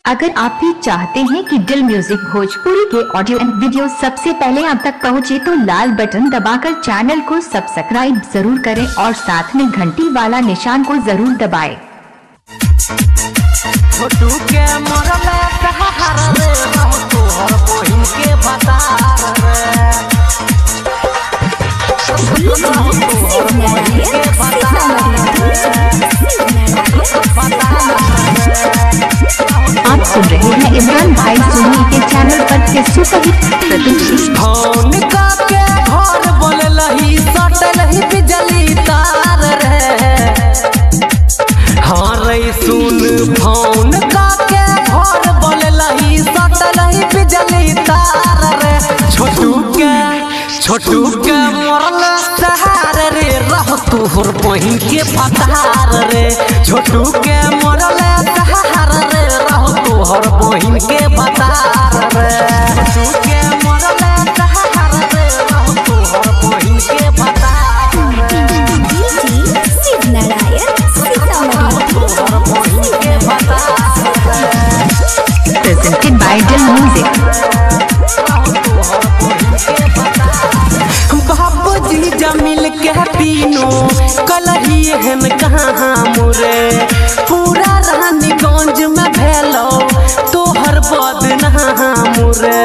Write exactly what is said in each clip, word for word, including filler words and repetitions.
अगर आप भी चाहते हैं कि दिल म्यूजिक भोजपुरी के ऑडियो एंड वीडियो सबसे पहले आप तक पहुंचे तो लाल बटन दबाकर चैनल को सब्सक्राइब जरूर करें और साथ में घंटी वाला निशान को जरूर दबाएं। छोटू के मरले सहार रे तोहर बहिन के बतार रे आप सुन रहे हैं इमरान भाई सोनी के चैनल पर के सुपरहिट प्रतिष्ठित फोन का के घर बोललही सटलही बिजली तार रे हाँ रे सुन फोन का के घर बोललही सटलही बिजली तार रे छोटू के छोटू के मरल सहार रे रह तोहर बहिन के पतार रे छोटू के मरल सहार रे रह तोहर बहिन के पतार रे छोटू के मरल सहार रे रह तोहर बहिन के पतार रे शिव नारायण तोहर बहिन के पतार रे प्रेजेंटेड बाय दिल म्यूजिक। बाबूजी जमील के तीनों कलही हन कहाँ मुरे पूरा रानीगंज में भेलो तोहर बदनाम मुरे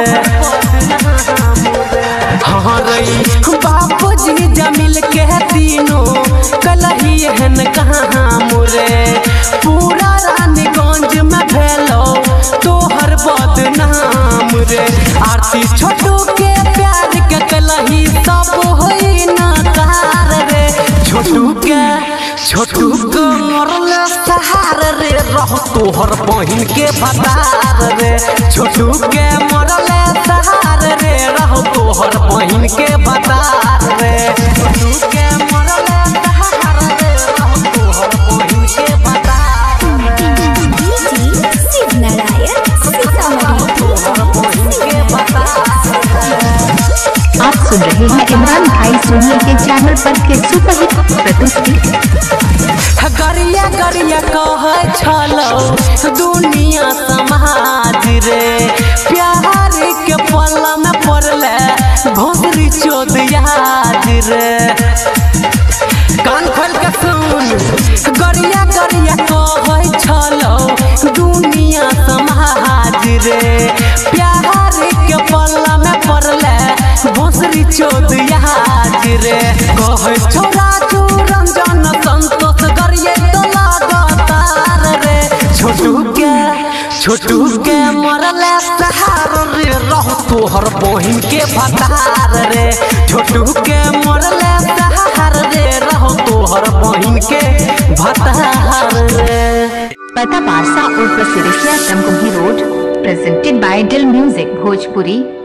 हाँ रही बाबूजी जमील के तीनों कलही हन कहाँ मुरे पूरा रानीगंज में भेलो तोहर बदनाम रे आरती छोटू के प्यार के कलही सब होई ना कार रे छोटू के छोटू के मरल सहार रे रह तोहर बहिन के पतार रे छोटू के मरल सहार रे रह तोहर बहिन के पतार रे छोटू के मरल सहार रे रह तोहर बहिन के पतार रे शिव नारायण तोहर बहिन के पतार आप सुन रहे हैं इमरान भाई सोनी के चैनल पर के सुपरहिट प्रतिष्ठित गरिया गरिया कह छलो दुनिया समाज रे प्यार के पल्ला में पड़ले भोसरी चोद याद रे कान खोल के सुन गरिया गरिया कह छलो दुनिया समाज रे प्यार के पल्ला में पड़ले भोसरी चोद याद रे कह छोरा तू रंजन संतोष गरिए तो लगातार रे छोटू के छोटू के मरल सहार रे रह तोहर बहिन के पतार रे छोटू के मरल सहार रे रह तोहर बहिन के पतार रे पता पारसा और प्रसिद्धिया Tamkuhi road presented by Dil music Bhojpuri.